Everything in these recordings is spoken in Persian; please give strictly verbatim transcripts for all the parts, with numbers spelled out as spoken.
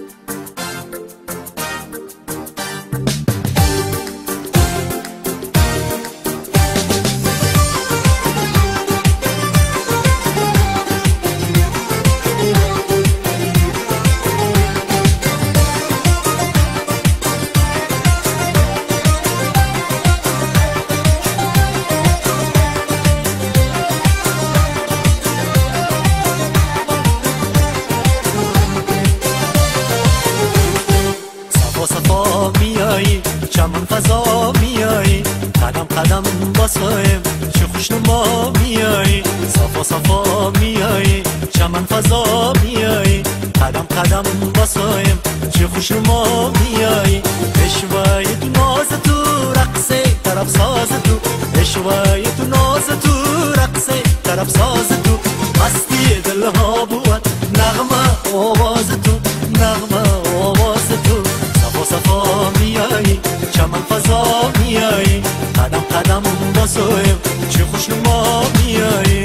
چمن فضا میایی، قدم قدم باسایم چه خوشنما میایی، صفا صفا میایی، چمن فضا میایی، قدم قدم باسایم چه خوشنما میایی، اشوای تو ناز تو رقصه طرف ساز تو، اشوای تو ناز تو رقصه طرف ساز تو، مستی دلها بود نغمه آواز تو، نغمه آواز تو، صفا صفا میایی، چمن فضا میایی، قدم قدم باسایم چه خوشنما میایی.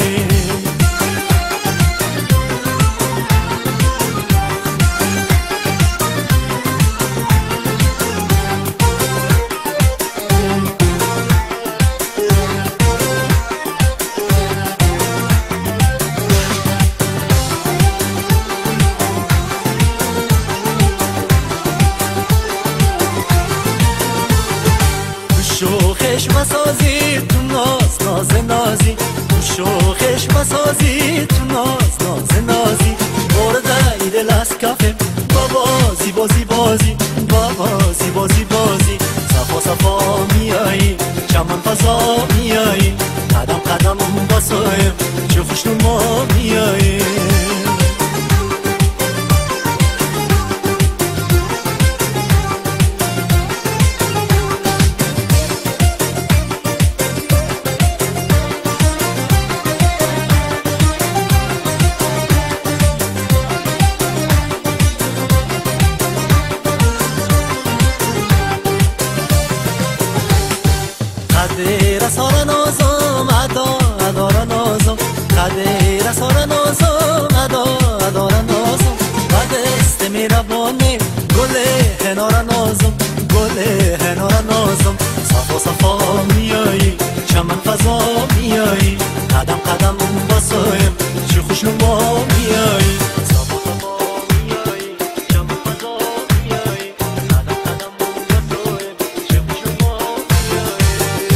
شوخش مسازی تو ناز ناز نازی، شوخش مسازی تو ناز ناز نازی، برده ایده لاس کافه بابا زیبازی بازی، بابا زیبازی بازی، صفا صفا میایی، چمن فضا میایی، قدم قدم باسایم چه خوشنما میایی. قدر سار نازم ادا ادار نازم، قدر سار نازم ادا ادار نازم، قد است میربانه گل هنار نازم، گل هنار نازم، صفا صفا میایی، چمن فضا میایی، قدم قدم باسایم چه خوشنما میایی، صفا صفا میایی، چمن فضا میایی، قدم قدم باسایم چه خوشنما میایی.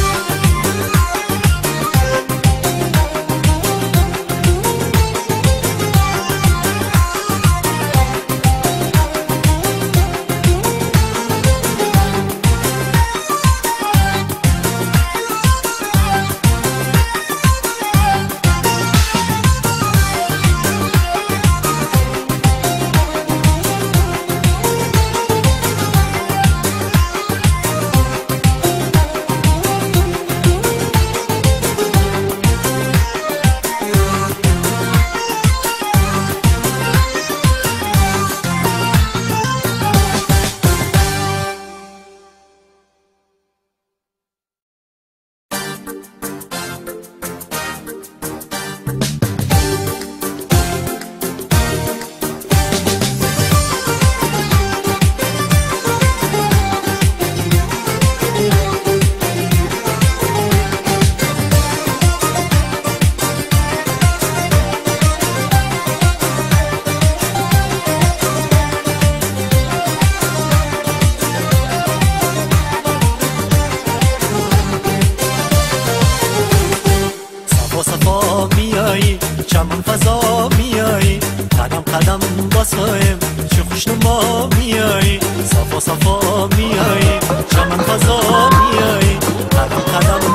صفا میایی، چمن فضا میایی، قدم قدم باسایم چه خوشنما میایی، صفا صفا میایی، چمن فضا میایی، قدم قدم